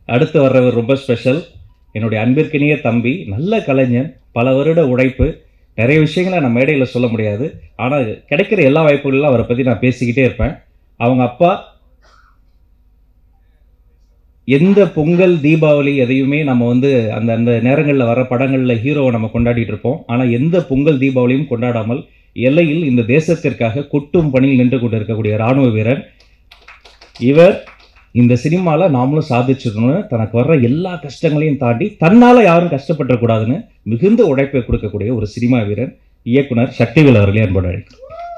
அடுத்து வர்றவர் ரொம்ப ஸ்பெஷல். என்னுடைய அன்பிற்கினிய தம்பி, நல்ல கலைஞன், பல வருட உழைப்பு. நிறைய விஷயங்களை நான் மேடையில் சொல்ல முடியாது. ஆனால் கிடைக்கிற எல்லா வாய்ப்புகளிலும் அவரை பற்றி நான் பேசிக்கிட்டே இருப்பேன். அவங்க அப்பா எந்த பொங்கல், தீபாவளி எதையுமே நம்ம வந்து அந்த அந்த நேரங்களில் வர படங்களில் ஹீரோவை நம்ம கொண்டாடிட்டு இருப்போம். ஆனால் எந்த பொங்கல், தீபாவளியும் கொண்டாடாமல் எல்லையில் இந்த தேசத்திற்காக கொட்டும் பணியில் நின்று கொண்டு இருக்கக்கூடிய இராணுவ வீரர் இவர். இந்த சினிமாவில் நாமளும் சாதிச்சிடணும்னு தனக்கு வர்ற எல்லா கஷ்டங்களையும் தாண்டி தன்னால் யாரும் கஷ்டப்படக்கூடாதுன்னு மிகுந்த உழைப்பை கொடுக்கக்கூடிய ஒரு சினிமா வீரர், இயக்குனர் சக்திவேல் அவர்களே அன்போடு அழைக்கிறோம்.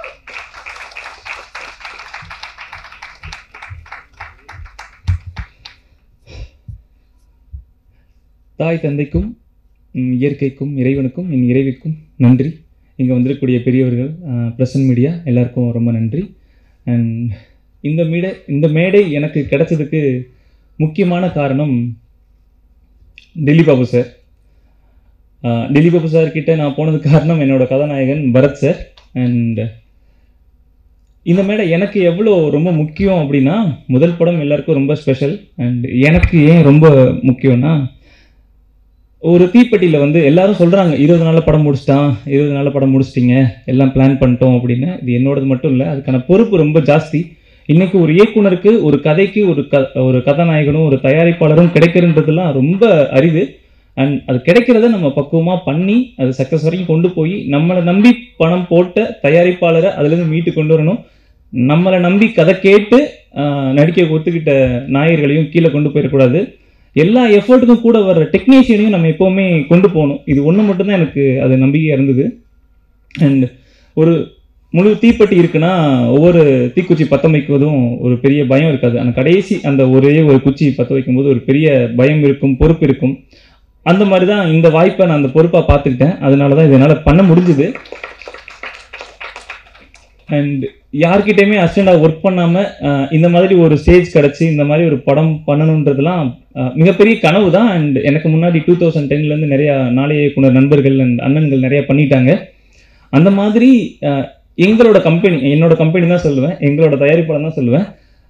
தாய் தந்தைக்கும் இயற்கைக்கும் இறைவனுக்கும் என் இறைவிக்கும் நன்றி. இங்கே வந்திருக்கக்கூடிய பெரியவர்கள், பிரசன்ட் மீடியா எல்லாருக்கும் ரொம்ப நன்றி. அண்ட் இந்த மேடை எனக்கு கிடைச்சதுக்கு முக்கியமான காரணம் டெல்லி பாபு சார். டெல்லி பாபு சார் கிட்ட நான் போனதுக்கு காரணம் என்னோட கதாநாயகன் பரத் சார். அண்ட் இந்த மேடை எனக்கு எவ்வளோ ரொம்ப முக்கியம் அப்படின்னா, முதல் படம் எல்லாருக்கும் ரொம்ப ஸ்பெஷல். அண்ட் எனக்கு ஏன் ரொம்ப முக்கியம்னா, ஒரு தீப்பெட்டியில் வந்து எல்லாரும் சொல்கிறாங்க 20 நாளில் படம் முடிச்சிட்டான், 20 நாளில் படம் முடிச்சிட்டிங்க, எல்லாம் பிளான் பண்ணிட்டோம் அப்படின்னு. இது என்னோடது மட்டும் இல்லை, அதுக்கான பொறுப்பு ரொம்ப ஜாஸ்தி. இன்றைக்கி ஒரு இயக்குனருக்கு, ஒரு கதைக்கு ஒரு கதாநாயகனும் ஒரு தயாரிப்பாளரும் கிடைக்கிறன்றதுலாம் ரொம்ப அரிது. அண்ட் அது கிடைக்கிறத நம்ம பக்குவமாக பண்ணி அது சக்ஸஸ் வரைக்கும் கொண்டு போய் நம்மளை நம்பி பணம் போட்ட தயாரிப்பாளரை அதுலேருந்து மீட்டு கொண்டு வரணும். நம்மளை நம்பி கதை கேட்டு நடிக்க ஒத்துக்கிட்ட நாயர்களையும் கீழே கொண்டு போயிடக்கூடாது. எல்லா எஃபர்ட்டுக்கும் கூட வர்ற டெக்னீஷியனையும் நம்ம எப்போவுமே கொண்டு போகணும். இது ஒன்று மட்டும்தான் எனக்கு அது நம்பிக்கையாக இருந்தது. அண்ட் ஒரு முழு தீப்பெட்டி இருக்குன்னா ஒவ்வொரு தீக்குச்சி பற்ற வைக்குவதும் ஒரு பெரிய பயம் இருக்காது. அந்த கடைசி அந்த ஒரே ஒரு குச்சி பற்ற வைக்கும்போது ஒரு பெரிய பயம் இருக்கும், பொறுப்பு இருக்கும். அந்த மாதிரி தான் இந்த வாய்ப்பை நான் அந்த பொறுப்பாக பார்த்துக்கிட்டேன். அதனால தான் இதனால் பண்ண முடிஞ்சுது. அண்ட் யார்கிட்டையுமே அசிஸ்டண்டாக ஒர்க் பண்ணாமல் இந்த மாதிரி ஒரு ஸ்டேஜ் கிடச்சி இந்த மாதிரி ஒரு படம் பண்ணணுன்றதுலாம் மிகப்பெரிய கனவு தான். அண்ட் எனக்கு முன்னாடி 2010 நிறையா நாளைய இயக்குனர் நண்பர்கள் அண்ட் அண்ணன்கள் நிறையா பண்ணிட்டாங்க. அந்த மாதிரி எங்களோட கம்பெனி, என்னோட கம்பெனி தான் சொல்லுவேன், எங்களோட தயாரிப்பாளர் தான் சொல்லுவேன்.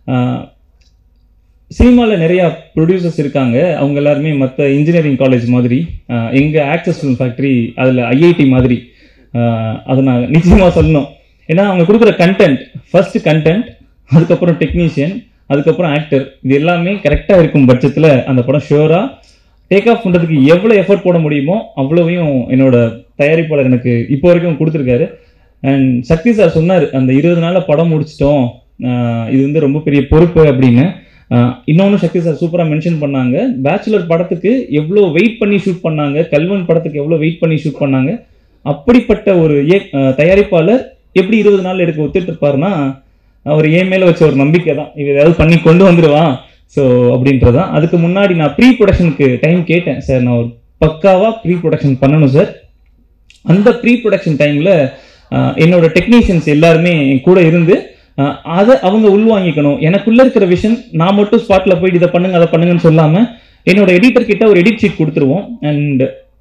சினிமாவில் நிறையா ப்ரொடியூசர்ஸ் இருக்காங்க. அவங்க எல்லாருமே மற்ற இன்ஜினியரிங் காலேஜ் மாதிரி, எங்கள் ஆக்சஸ் ஃபிலிம் ஃபேக்ட்ரி அதில் ஐஐடி மாதிரி. அதை நான் நிச்சயமாக சொல்லணும். ஏன்னா அவங்க கொடுக்குற கண்டென்ட், ஃபர்ஸ்ட் கண்டென்ட், அதுக்கப்புறம் டெக்னீஷியன், அதுக்கப்புறம் ஆக்டர், இது எல்லாமே கரெக்டாக இருக்கும் பட்சத்தில் அந்த படம் ஷுவராக டேக் ஆஃப் பண்ணுறதுக்கு எவ்வளோ எஃபர்ட் போட முடியுமோ அவ்வளோவையும் என்னோட தயாரிப்பாளர் எனக்கு இப்போ வரைக்கும் கொடுத்துருக்காரு. அண்ட் சக்தி சார் சொன்னார், அந்த 20 நாளில் படம் முடிச்சிட்டோம், இது வந்து ரொம்ப பெரிய பொறுப்பு அப்படின்னு. இன்னொன்று சக்தி சார் சூப்பராக மென்ஷன் பண்ணாங்க, பேச்சுலர் படத்துக்கு எவ்வளோ வெயிட் பண்ணி ஷூட் பண்ணாங்க, கல்வன் படத்துக்கு எவ்வளோ வெயிட் பண்ணி ஷூட் பண்ணாங்க. அப்படிப்பட்ட ஒரு தயாரிப்பாளர் எப்படி 20 நாள் எடுக்க ஒத்துட்டு இருப்பாருன்னா, அவர் என் மேலே வச்ச ஒரு நம்பிக்கை தான், இவர் ஏதாவது பண்ணி கொண்டு வந்துடுவான் ஸோ அப்படின்றதான். அதுக்கு முன்னாடி நான் ப்ரீ ப்ரொடக்ஷனுக்கு டைம் கேட்டேன். சார் நான் ஒரு பக்காவாக ப்ரீ ப்ரொடக்ஷன் பண்ணணும் சார். அந்த ப்ரீ ப்ரொடக்ஷன் டைமில் என்னோட டெக்னீஷியன்ஸ் எல்லாருமே என் கூட இருந்து அதை அவங்க உள்வாங்கிக்கணும். எனக்குள்ளே இருக்கிற விஷன் நான் மட்டும் ஸ்பாட்டில் போயிட்டு இதை பண்ணுங்க அதை பண்ணுங்கன்னு சொல்லாமல் என்னோட எடிட்டர் கிட்ட ஒரு எடிட் ஷீட் கொடுத்துருவோம். அண்ட்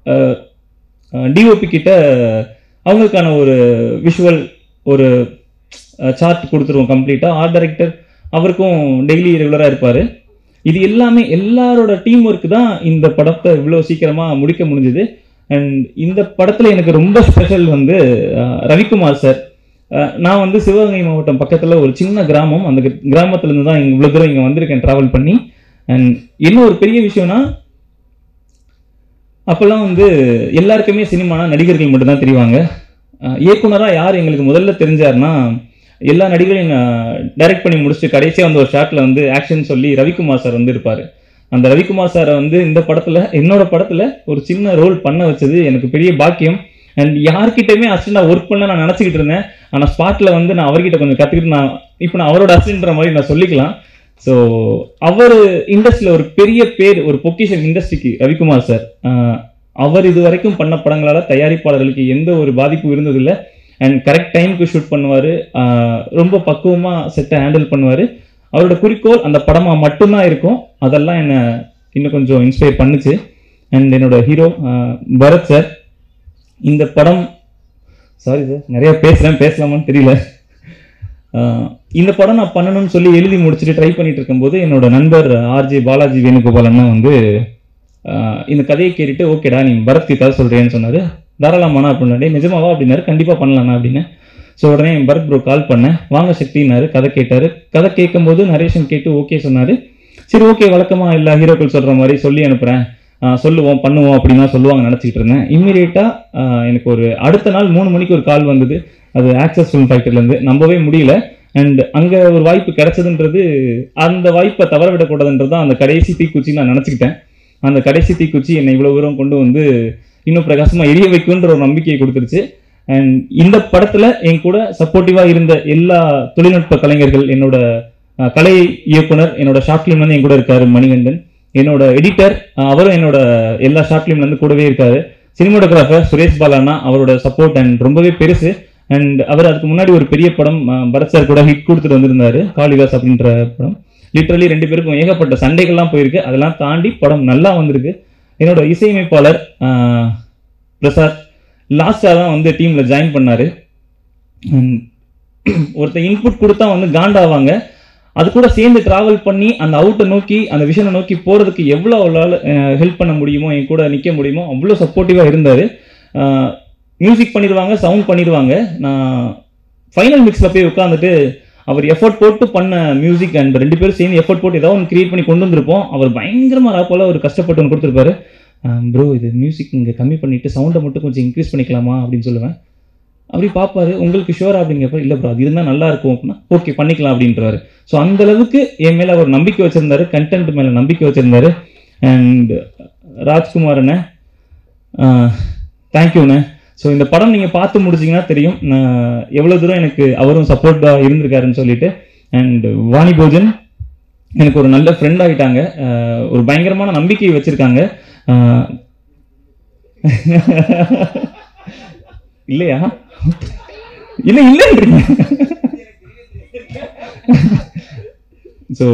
டிஓபி கிட்ட அவங்களுக்கான ஒரு விஷுவல் ஒரு சார்ட் கொடுத்துருவோம் கம்ப்ளீட்டாக. ஆர்ட் டைரக்டர் அவருக்கும் டெய்லி ரெகுலராக இருப்பார். இது எல்லாமே எல்லாரோட டீம் ஒர்க் தான் இந்த படத்தை இவ்வளோ சீக்கிரமாக முடிக்க முடிஞ்சுது. அண்ட் இந்த படத்தில் எனக்கு ரொம்ப ஸ்பெஷல் வந்து ரவிக்குமார் சார். நான் வந்து சிவகங்கை மாவட்டம் பக்கத்தில் ஒரு சின்ன கிராமம், அந்த கிராமத்துலேருந்து தான் இவ்வளோ தூரம் இங்கே வந்திருக்கேன் ட்ராவல் பண்ணி. அண்ட் என்ன ஒரு பெரிய விஷயம்னா, அப்போல்லாம் வந்து எல்லாருக்குமே சினிமானா நடிகர்கள் மட்டும்தான் தெரிவாங்க. இயக்குனராக யார் எங்களுக்கு முதல்ல தெரிஞ்சார்னா, எல்லா நடிகரையும் டைரக்ட் பண்ணி முடிச்சுட்டு கடைசியாக வந்து ஒரு ஷாட்டில் வந்து ஆக்ஷன் சொல்லி ரவிக்குமார் சார் வந்து இருப்பார். அந்த ரவிக்குமார் சாரை வந்து இந்த படத்தில், என்னோட படத்தில் ஒரு சின்ன ரோல் பண்ண வச்சது எனக்கு பெரிய பாக்கியம். அண்ட் யார்கிட்டையுமே அசிஸ்டண்டாக ஒர்க் பண்ண நான் நினச்சிக்கிட்டு இருந்தேன். ஆனால் ஸ்பாட்டில் வந்து நான் அவர்கிட்ட கொஞ்சம் கற்றுக்கிட்டு நான் அவரோட அசிஸ்டன்ற மாதிரி நான் சொல்லிக்கலாம். ஸோ அவர் இண்டஸ்ட்ரியில் ஒரு பெரிய பேர், ஒரு பொக்கிஷன் இண்டஸ்ட்ரிக்கு ரவிக்குமார் சார். அவர் இது வரைக்கும் பண்ண படங்களால் தயாரிப்பாளர்களுக்கு எந்த ஒரு பாதிப்பும் இருந்ததில்லை. அண்ட் கரெக்ட் டைமுக்கு ஷூட் பண்ணுவார், ரொம்ப பக்குவமாக செட்டை ஹேண்டில் பண்ணுவார். அவரோட குறிக்கோள் அந்த படமாக மட்டும்தான் இருக்கும். அதெல்லாம் என்னை இன்னும் கொஞ்சம் இன்ஸ்பயர் பண்ணுச்சு. அண்ட் என்னோட ஹீரோ பரத் சார். இந்த படம், சாரி சார் நிறையா பேசுகிறேன், பேசலாமான்னு தெரியல. இந்த படம் நான் பண்ணணும்னு சொல்லி எழுதி முடிச்சுட்டு ட்ரை பண்ணிட்டு இருக்கும்போது என்னோட நண்பர் ஆர்ஜே பாலாஜி வேணுகோபாலன் வந்து இந்த கதையை கேட்டுட்டு ஓகேடா நீ பரத்க்கு கதை சொல்கிறேன்னு சொன்னார். தாராளமானா அப்படின்னாடே நிஜமாவா அப்படின்னாரு. கண்டிப்பாக பண்ணலாண்ணா அப்படின்னு. ஸோ உடனே பரத் ப்ரோ கால் பண்ணேன், வாங்க சக்தினாரு. கதை கேட்டார். கதை கேட்கும்போது நரேஷன் கேட்டு ஓகே சொன்னார். சரி ஓகே, வழக்கமாக எல்லா ஹீரோக்கள் சொல்கிற மாதிரி சொல்லி அனுப்புகிறேன், சொல்லுவோம் பண்ணுவோம் அப்படின்னு தான் சொல்லுவாங்க நினச்சிக்கிட்டு இருந்தேன். இம்மீடியட்டாக எனக்கு ஒரு அடுத்த நாள் 3 மணிக்கு ஒரு கால் வந்தது. அது ஆக்சஸ் ஃபிலிம் ஃபைட்டர்லேருந்து. நம்பவே முடியல. அண்ட் அங்கே ஒரு வாய்ப்பு கிடைச்சதுன்றது, அந்த வாய்ப்பை தவற விடக்கூடாதுன்றது தான் அந்த கடைசி தீக்குச்சி நான் நினச்சிக்கிட்டேன். அந்த கடைசி தீக்குச்சி என்னை இவ்வளோ தூரம் கொண்டு வந்து இன்னும் பிரகாசமாக எரிய வைக்குன்ற ஒரு நம்பிக்கையை கொடுத்துருச்சு. அண்ட் இந்த படத்தில் என் கூட சப்போர்ட்டிவாக இருந்த எல்லா தொழில்நுட்ப கலைஞர்கள், என்னோட கலை இயக்குனர், என்னோட ஷார்ட் ஃபிலிம்லேருந்து என் கூட இருக்காரு மணிகண்டன், என்னோட எடிட்டர் அவரும் என்னோட எல்லா ஷார்ட் ஃபிலிம்லேருந்து கூடவே இருக்காரு, சினிமோட்டோகிராஃபர் சுரேஷ் பாலானா அவரோட சப்போர்ட் அண்ட் ரொம்பவே பெருசு. அண்ட் அவர் அதுக்கு முன்னாடி ஒரு பெரிய படம் பரத் சார் கூட ஹிட் கொடுத்துட்டு வந்திருந்தாரு, காளிதாஸ் அப்படின்ற படம். லிட்டரலி 2 பேருக்கும் ஏகப்பட்ட சண்டைகள்லாம் போயிருக்கு. அதெல்லாம் தாண்டி படம் நல்லா வந்திருக்கு. என்னோட இசையமைப்பாளர் பிரசாத் லாஸ்டாக தான் வந்து டீமில் ஜாயின் பண்ணார். ஒருத்தர் இன்புட் கொடுத்தா வந்து காண்டாவாங்க, அது கூட சேர்ந்து ட்ராவல் பண்ணி அந்த அவுட்டை நோக்கி அந்த விஷனை நோக்கி போகிறதுக்கு எவ்வளோ ஹெல்ப் பண்ண முடியுமோ, என் கூட நிற்க முடியுமோ அவ்வளோ சப்போர்ட்டிவாக இருந்தார். மியூசிக் பண்ணிடுவாங்க, சவுண்ட் பண்ணிடுவாங்க. நான் ஃபைனல் மிக்ஸில் போய் உட்காந்துட்டு அவர் எஃபர்ட் போட்டு பண்ண மியூசிக் அண்ட் 2 பேரும் சேர்ந்து எஃபர்ட் போட்டு ஏதாவது ஒன்று கிரியேட் பண்ணி கொண்டு வந்திருப்போம். அவர் பயங்கரமாக போல் ஒரு கஷ்டப்பட்டு ஒன்று கொடுத்துருப்பாரு. ப்ரோ இது மியூசிக் இங்கே கம்மி பண்ணிவிட்டு சவுண்டை மட்டும் கொஞ்சம் இன்க்ரீஸ் பண்ணிக்கலாமா அப்படின்னு சொல்லுவேன். அப்படி பார்ப்பாரு, உங்களுக்கு ஷுவரா அப்படிங்கிறப்ப இல்லை ப்ரோ அது இருந்தால் நல்லா இருக்கும் அப்படின்னா ஓகே பண்ணிக்கலாம் அப்படின்றாரு. ஸோ அந்தளவுக்கு என் மேலே அவர் நம்பிக்கை வச்சுருந்தாரு, கண்டென்ட் மேலே நம்பிக்கை வச்சுருந்தாரு. அண்ட் ராஜ்குமார்ண்ணே தேங்க்யூண்ணே. ஸோ இந்த படம் நீங்கள் பார்த்து முடிச்சிங்கன்னா தெரியும் நான் எவ்வளோ தூரம் எனக்கு அவரும் சப்போர்ட்டாக இருந்திருக்காருன்னு சொல்லிட்டு. அண்ட் வாணி போஜன் எனக்கு ஒரு நல்ல ஃப்ரெண்ட் ஆகிட்டாங்க, ஒரு பயங்கரமான நம்பிக்கை வச்சுருக்காங்க. இல்லையா? இல்லை இல்லைன்றீங்க. ஸோ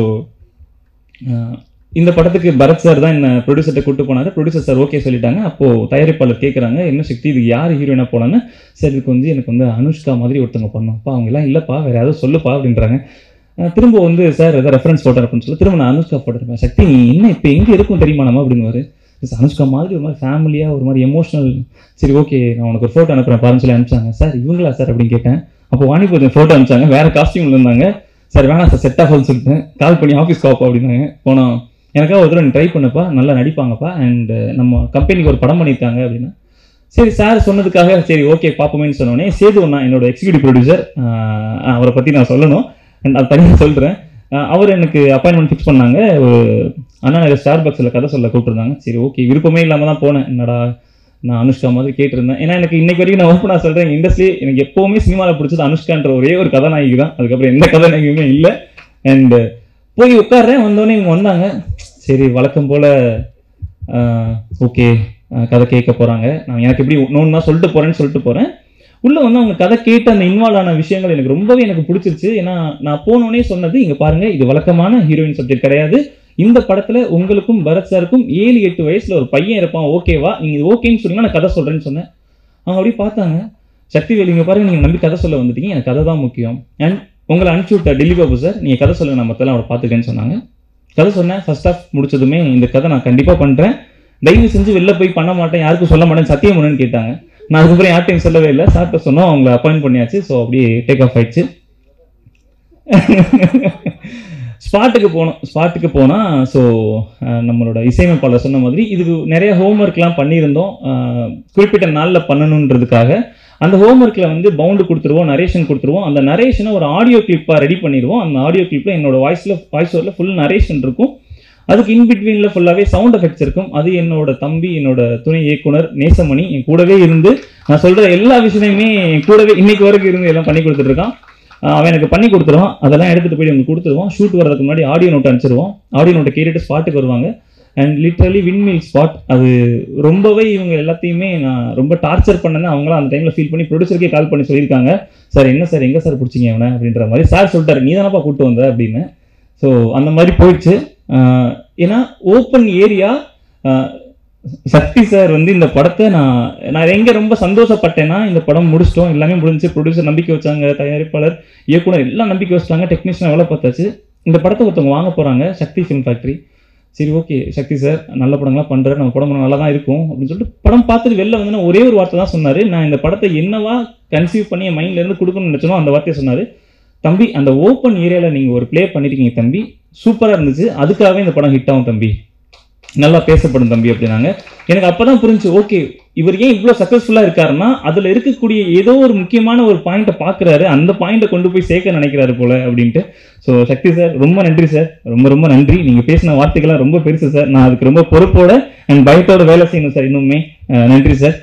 இந்த படத்துக்கு பரத் சார் தான் என்ன ப்ரொடியூசர்கிட்ட கூப்பிட்டு போனார். ப்ரொடியூசர் சார் ஓகே சொல்லிட்டாங்க. அப்போது தயாரிப்பாளர் கேட்குறாங்க, என்ன சக்தி இதுக்கு யார் ஹீரோயினாக போனான்னு. சார் இதுக்கு வந்து எனக்கு வந்து அனுஷ்கா மாதிரி ஒருத்தவங்க பண்ணோம்ப்பா, அவங்க எல்லாம் இல்லைப்பா வேறு யாரும் சொல்லுப்பா அப்படின்றாங்க. திரும்ப வந்து சார் எதாவது ரெஃபரன்ஸ் ஃபோட்டோ அப்படின்னு சொல்லி திரும்ப நான் அனுஷ்கா போட்டிருப்பேன். சக்தி நீ என்ன இப்போ எங்கே இருக்கும் தெரியுமா நம்ம அப்படின்னு. அனுஷ்கா மாதிரி ஒரு மாதிரி ஃபேமிலியாக ஒரு மாதிரி எமோஷனல். சரி ஓகே நான் உனக்கு ஒரு ஃபோட்டோ அனுப்புகிறேன் பாருன்னு சொல்லி அனுப்பிச்சாங்க. சார் இவங்களா சார் அப்படின்னு கேட்டேன். அப்போ வாணி போஜன் ஃபோட்டோ அனுப்பிச்சாங்க, வேறு காஸ்டியூமில் இருந்தாங்க. சார் வேணாம் சார் செட் ஆஃப்னு சொல்லிட்டேன். கால் பண்ணி ஆஃபீஸ் காப்பா அப்படின்னாங்க. போனோம், எனக்காக ஒரு தடவை ட்ரை பண்ணப்பா, நல்லா நடிப்பாங்கப்பா, அண்ட் நம்ம கம்பெனிக்கு ஒரு படம் பண்ணியிருக்காங்க அப்படின்னா. சரி சார் சொன்னதுக்காக சரி ஓகே பார்ப்போமேன்னு சொன்னோடனே சேதுவண்ணா என்னோட எக்ஸிக்யூட்டிவ் ப்ரொடியூசர், அவரை பற்றி நான் சொல்லணும் அண்ட் அது தனியாக சொல்கிறேன். அவர் எனக்கு அப்பாயின்மெண்ட் ஃபிக்ஸ் பண்ணாங்க. ஒரு அண்ணா நகர் ஸ்டார் பாக்ஸில் கதை சொல்ல கூப்பிட்டுருந்தாங்க. சரி ஓகே விருப்பமே இல்லாமல் தான் போனேன். என்னடா நான் அனுஷ்கா மாதிரி கேட்டிருந்தேன். ஏன்னா எனக்கு இன்னைக்கு வரைக்கும் நான் ஓப்பனாக சொல்கிறேன், இண்டஸ்ட்ரி எனக்கு எப்போவுமே சினிமாவில் பிடிச்சது அனுஷ்கான்ற ஒரே ஒரு கதாநாயகி தான். அதுக்கப்புறம் எந்த கதாநாயகியுமே இல்லை. அண்டு போய் உட்காடுறேன், வந்தோடனே இவங்க வந்தாங்க. சரி வழக்கம் போல் ஓகே கதை கேட்க போகிறாங்க, நான் எனக்கு எப்படி இன்னொன்று தான் சொல்லிட்டு போகிறேன்னு சொல்லிட்டு போகிறேன். உள்ளே வந்து அவங்க கதை கேட்டு அந்த இன்வால்வ் ஆன விஷயங்கள் எனக்கு ரொம்பவே எனக்கு பிடிச்சிருச்சு. ஏன்னா நான் போனோடனே சொன்னது, இங்கே பாருங்கள் இது வழக்கமான ஹீரோயின் சப்ஜெக்ட் கிடையாது, இந்த படத்தில் உங்களுக்கும் பரத் சாருக்கும் 7-8 வயசில் ஒரு பையன் இருப்பான், ஓகேவா நீங்கள் இது ஓகேன்னு சொன்னீங்கன்னா நான் கதை சொல்கிறேன்னு சொன்னேன். அவங்க அப்படியே பார்த்தாங்க, சக்திவேல் இங்கே பாருங்கள் நீங்கள் நம்பி கதை சொல்ல வந்துட்டீங்க, எனக்கு கதை தான் முக்கியம், அண்ட் உங்களை அனுப்பிச்சி விட்ட டெல்லி பாபு சார் நீங்கள் கதை சொல்லுங்க நான் மற்றெல்லாம் அவரை பார்த்துக்கேன்னு சொன்னாங்க. கதை சொன்னேன். ஃபர்ஸ்ட் ஆஃப் முடிச்சதுமே இந்த கதை நான் கண்டிப்பாக பண்ணுறேன், தயவு செஞ்சு வெளில போய் பண்ண மாட்டேன், யாருக்கும் சொல்ல மாட்டேன், சத்தியம் பண்ணுன்னு கேட்டாங்க. நான் அதுக்கப்புறம் யார்ட்டையும் சொல்லவே இல்லை, சார்ட்ட சொன்னோம், அவங்கள அப்பாயிண்ட் பண்ணியாச்சு. ஸோ அப்படியே டேக் ஆஃப் ஆயிடுச்சு. ஸ்பாட்டுக்கு போனால் ஸோ நம்மளோட இசையமைப்பாளர் சொன்ன மாதிரி இதுக்கு நிறைய ஹோம்ஒர்க்லாம் பண்ணியிருந்தோம், குறிப்பிட்ட நாளில் பண்ணணுன்றதுக்காக. அந்த ஹோம்ஒர்க்கில் வந்து பவுண்டு கொடுத்துருவோம், நரேஷன் கொடுத்துருவோம். அந்த நரேஷனை ஒரு ஆடியோ கிளிப்பாக ரெடி பண்ணிடுவோம். அந்த ஆடியோ கிளிப்பில் என்னோட வாய்ஸ் ஓவரில் ஃபுல் நரேஷன் இருக்கும். அதுக்கு இன்பிட்வீனில் ஃபுல்லாகவே சவுண்ட் எஃபெக்ட்ஸ் இருக்கும். அது என்னோட தம்பி, என்னோட துணை இயக்குனர் நேசமணி என் கூடவே இருந்து நான் சொல்கிற எல்லா விஷயத்தையுமே என் கூடவே இன்னைக்கு வரைக்கும் இருந்து எல்லாம் பண்ணி கொடுத்துட்ருக்கான். அவன் எனக்கு பண்ணி கொடுத்துருவான், அதெல்லாம் எடுத்துகிட்டு போய் அவங்க கொடுத்துருவோம். ஷூட் வரதுக்கு முன்னாடி ஆடியோ நோட் அனுப்பிச்சிருவோம். ஆடியோ நோட்டை கேட்டுட்டு ஸ்பாட்டுக்கு வருவாங்க. அண்ட் லிட்ரலி விண்மில் ஸ்பாட், அது ரொம்பவே இவங்க எல்லாத்தையுமே நான் ரொம்ப டார்ச்சர் பண்ணேன்னு அவங்களாம் அந்த டைமில் ஃபீல் பண்ணி ப்ரொடியூசருக்கே கால் பண்ணி சொல்லியிருக்காங்க. சார் என்ன சார் எங்கே சார் பிடிச்சிங்க அவனை அப்படின்ற மாதிரி. சார் சொல்லிட்டாரு நீ தானப்பா கூப்பிட்டு வந்த அப்படின்னு. ஸோ அந்த மாதிரி போயிடுச்சு. ஏன்னா ஓப்பன் ஏரியா, சக்தி சார் வந்து இந்த படத்தை நான் எங்க ரொம்ப சந்தோஷப்பட்டேன்னா, இந்த படம் முடிச்சிட்டோம், எல்லாமே முடிஞ்சு, ப்ரொடியூசர் நம்பிக்கை வச்சாங்க, தயாரிப்பாளர், இயக்குனர் எல்லாம் நம்பிக்கை வச்சிட்டாங்க, டெக்னீஷியன் வேலை பார்த்தாச்சு. இந்த படத்தை ஒருத்தவங்க வாங்க போறாங்க, சக்தி ஃபிலிம் ஃபேக்டரி. சரி ஓகே சக்தி சார் நல்ல படங்களாம் பண்றாரு, நம்ம படம் நல்லா தான் இருக்கும் அப்படின்னு சொல்லிட்டு படம் பார்த்துட்டு வெளில வந்து ஒரே ஒரு வார்த்தை தான் சொன்னாரு. நான் இந்த படத்தை என்னவா கன்சீவ் பண்ணி என் மைண்ட்ல இருந்து கொடுக்கணும்னு நினைச்சனோ அந்த வார்த்தையை சொன்னாரு. தம்பி அந்த ஓப்பன் ஏரியாவில் நீங்கள் ஒரு ப்ளே பண்ணியிருக்கீங்க தம்பி, சூப்பராக இருந்துச்சு, அதுக்காகவே இந்த படம் ஹிட் ஆகும் தம்பி, நல்லா பேசப்படும் தம்பி அப்படின்னாங்க. எனக்கு அப்பதான் புரிஞ்சு, ஓகே இவர் ஏன் இவ்வளோ சக்ஸஸ்ஃபுல்லாக இருக்காருன்னா அதில் இருக்கக்கூடிய ஏதோ ஒரு முக்கியமான ஒரு பாயிண்ட்டை பார்க்குறாரு, அந்த பாயிண்ட்டை கொண்டு போய் சேர்க்க நினைக்கிறாரு போல அப்படின்ட்டு. ஸோ சக்தி சார் ரொம்ப நன்றி சார், ரொம்ப ரொம்ப நன்றி. நீங்கள் பேசின வார்த்தைகள்லாம் ரொம்ப பெருசு சார், நான் அதுக்கு ரொம்ப பொறுப்போட அண்ட் பயத்தோட வேலை செய்யணும் சார் இன்னுமே. நன்றி சார்.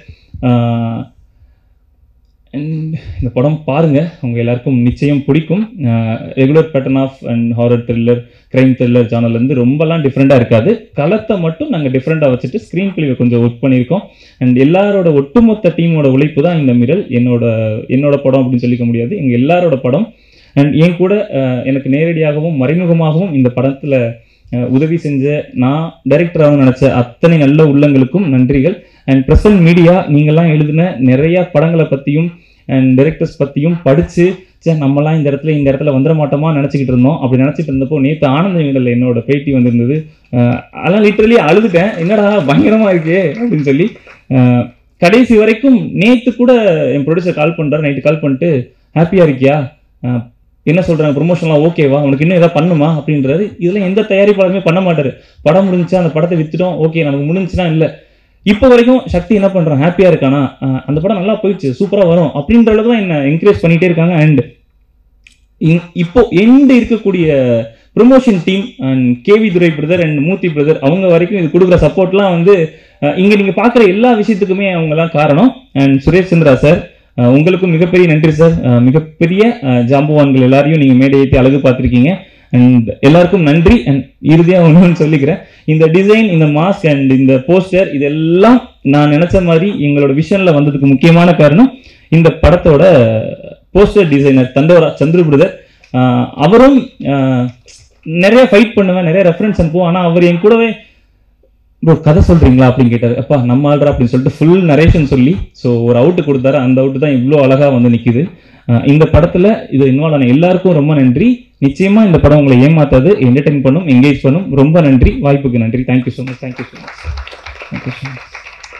அண்ட் இந்த படம் பாருங்கள், உங்கள் எல்லாருக்கும் நிச்சயம் பிடிக்கும். Regular pattern of and horror thriller, crime thriller ஜானர்லேருந்து ரொம்பலாம் டிஃப்ரெண்ட்டாக இருக்காது. களத்தை மட்டும் நாங்கள் டிஃப்ரெண்ட்டாக வச்சுட்டு ஸ்க்ரீன் பிளேவை கொஞ்சம் ஒர்க் பண்ணியிருக்கோம். அண்ட் எல்லாரோட ஒட்டுமொத்த டீமோட உழைப்பு தான் இந்த மிரல். என்னோட படம் அப்படின்னு சொல்லிக்க முடியாது, எங்கள் எல்லாரோட படம். அண்ட் என் கூட எனக்கு நேரடியாகவும் மறைமுகமாகவும் இந்த படத்தில் உதவி செஞ்ச, நான் டைரக்டராக நினச்ச அத்தனை நல்ல உள்ளங்களுக்கும் நன்றிகள். அண்ட் பிரசன்ட் மீடியா, நீங்கள்லாம் எழுதின நிறையா படங்களை பற்றியும் அண்ட் டைரக்டர்ஸ் பற்றியும் படித்து, நம்மலாம் இந்த இடத்துல வந்துட மாட்டோமா நினச்சிக்கிட்டு இருந்தோம். அப்படி நினச்சிட்டு இருந்தப்போ நேற்று ஆனந்த விகடனில் என்னோட பேட்டி வந்திருந்தது. அதெல்லாம் லிட்டரலி அழுதுட்டேன், என்னடா பயங்கரமாக இருக்கே அப்படின்னு சொல்லி. கடைசி வரைக்கும் நேற்று கூட என் ப்ரொடியூசர் கால் பண்ணுறாரு, நைட்டு கால் பண்ணிட்டு ஹாப்பியாக இருக்கியா, என்ன சொல்கிறாங்க, ப்ரொமோஷன்லாம் ஓகேவா, உனக்கு இன்னும் எதாவது பண்ணுமா அப்படின்றாரு. இதெல்லாம் எந்த தயாரிப்பாளருமே பண்ண மாட்டார். படம் முடிஞ்சுச்சா, அந்த படத்தை விற்றுட்டோம், ஓகே நமக்கு முடிஞ்சுன்னா இல்லை. இப்போ வரைக்கும் சக்தி என்ன பண்ணுறான், ஹாப்பியாக இருக்கானா, அந்த படம் நல்லா போயிடுச்சு, சூப்பராக வரும் அப்படின்ற அளவுக்கு தான் என்னை என்கரேஜ் பண்ணிகிட்டே இருக்காங்க. அண்ட் இப்போ எண்டு இருக்கக்கூடிய promotion team and KV Durai brother and Moorthy brother, அவங்க வரைக்கும் இது கொடுக்குற சப்போர்ட்லாம் வந்து இங்கே நீங்கள் பார்க்குற எல்லா விஷயத்துக்குமே அவங்கெல்லாம் காரணம். அண்ட் சுரேஷ் சந்திரா சார், உங்களுக்கும் மிகப்பெரிய நன்றி சார். மிகப்பெரிய ஜாம்புவான்கள் எல்லாரையும் நீங்கள் மேடை ஏற்றி அழகு பார்த்துருக்கீங்க. அண்ட் எல்லாருக்கும் நன்றி. அண்ட் இறுதியாக ஒன்றுன்னு சொல்லிக்கிறேன், இந்த டிசைன், இந்த மாஸ்க் அண்ட் இந்த போஸ்டர், இதெல்லாம் நான் நினச்ச மாதிரி எங்களோட விஷனில் வந்ததுக்கு முக்கியமான காரணம் இந்த படத்தோட போஸ்டர் டிசைனர் தண்டோரா சந்திர பிரதர். அவரும் நிறைய ஃபைட் பண்ணுவேன், நிறைய ரெஃபரன்ஸ் அனுப்புவோம், ஆனால் அவர் என் கூடவே ப்ரோ கதை சொல்கிறீங்களா அப்படின்னு கேட்டார். அப்பா நம்ம ஆள்றா அப்படின்னு சொல்லிட்டு ஃபுல் நரேஷன் சொல்லி ஸோ ஒரு அவுட்டு கொடுத்தாரு. அந்த அவுட்டு தான் இவ்வளோ அழகாக வந்து நிற்கிது. இந்த படத்தில் இது இன்வால்வ் ஆன எல்லாருக்கும் ரொம்ப நன்றி. நிச்சயமாக இந்த படம் உங்களை ஏமாத்தாது, என்டர்டெயின் பண்ணும், என்கேஜ் பண்ணும். ரொம்ப நன்றி, வாய்ப்புக்கு நன்றி. Thank you so much. Thank you so much. Thank you so much.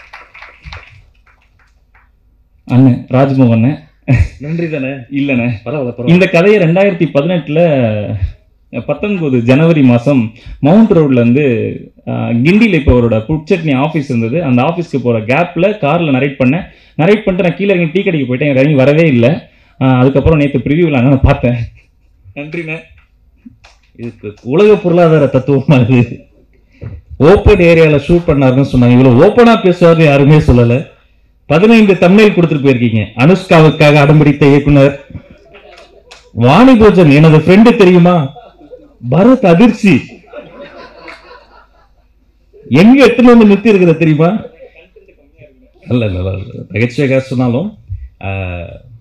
அண்ணன் ராஜ்மோகன் நன்றி தானே. இல்லைண்ணே பரவாயில்ல. இந்த கதையை 2018 19 ஜனவரி மாதம் மவுண்ட் ரோட்லேருந்து கிண்டியில் இப்போ அவரோட புட்சட்னி ஆஃபீஸ் இருந்தது, அந்த ஆஃபீஸ்க்கு போகிற கேப்பில் காரில் நரேட் பண்ணிட்டு நான் கீழே இறங்கி டீ கடைக்கு போயிட்டேன், எனக்கு இறங்கி வரவே இல்லை. அதுக்கப்புறம் நேற்று ப்ரிவியூவில் நான் பார்த்தேன். நன்றிண்ணே. இதுக்கு உலக பொருளாதார தத்துவமாக இது ஓப்பன் ஏரியாவில் ஷூட் பண்ணாருன்னு சொன்னாங்க. இவ்வளோ ஓப்பனாக பேசுவாரு யாருமே சொல்லலை. 15 தம்ப்நெயில் கொடுத்துட்டு போயிருக்கீங்க. அனுஷ்காவுக்காக அடம்பிடித்த இயக்குனர் வாணி போஜன், எனது ஃப்ரெண்டு தெரியுமா, பரத் அதிர்ச்சி, எங்க எத்தனை வந்து நிறுத்தி இருக்கிற தெரியுமா. இல்ல நகைச்சுவைக்காக சொன்னாலும்